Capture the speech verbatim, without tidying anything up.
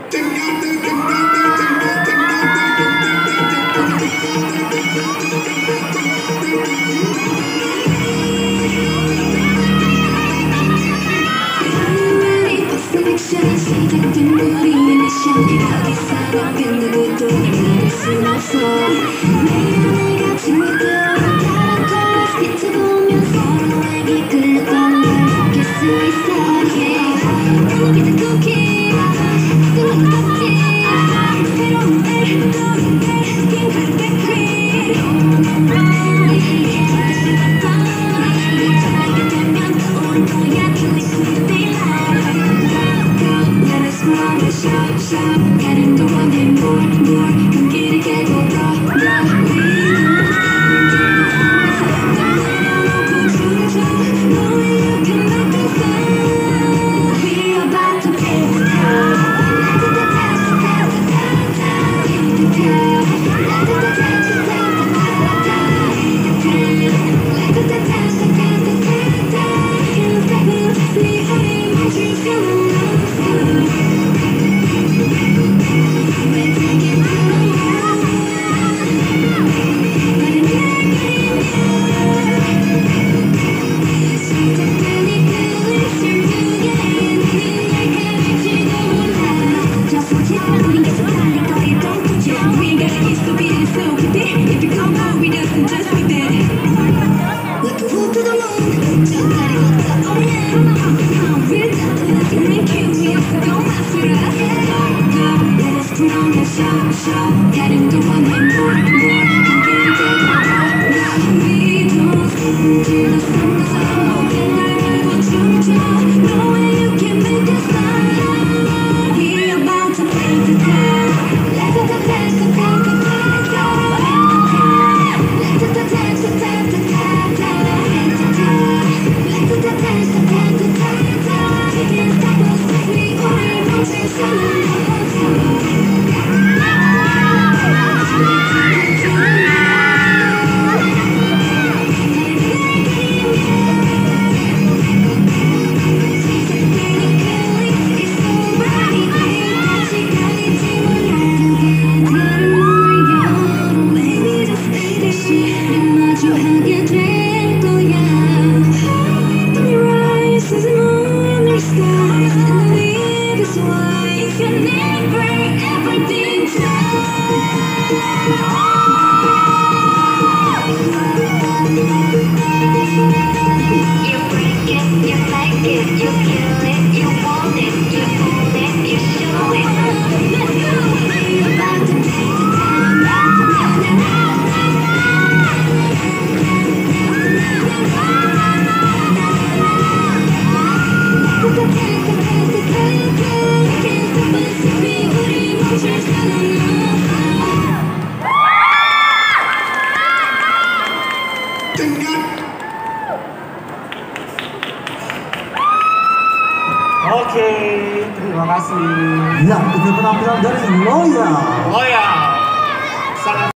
시작된 우리의 미션 거기서 그 누구도 막을 순 없어 매일 같이 믿어가는 걸 비춰보면 서로에게 끌렸던 걸 느낄 수 있어 yeah. Cookie to cookie 뚫는 껍질 새로운 날 떠오른 날 핑크를 백크림 이제 되면 떠오를 거야 Killing to the daylight Shout, shout, getting the one day more, more 경기를 깨고 더, 더 위로 내려놓고 춤춰 너의 you can make me fly We're about to pass the time Let the dance, the dance, the dance, the hit the time Let the dance, the dance, the dance, hit the time Let the dance, the dance, the dance, hit the time 네 허리 멈출 수는 없어 Show, show, getting the one and more, more 경기를 깨고 더 위로 till the sun is up 모든 날 들고 춤춰 너의 you can make us fly We're about to pass the time Let the dance, the dance, the dance, Let the dance, the dance, the dance, hit the time Let the dance, the dance, the dance You can't stop us we 우리 멈출 수는 없어 마주하게 될 거야 Open your eyes as the moon or stars And leave is why you can never ever deny You break it, you like it, you kill it, you want it, you own it, you show it Let's go! We're about to take the time Oke, terima kasih. Ya, itu penampilan dari Loya. Loya, sangat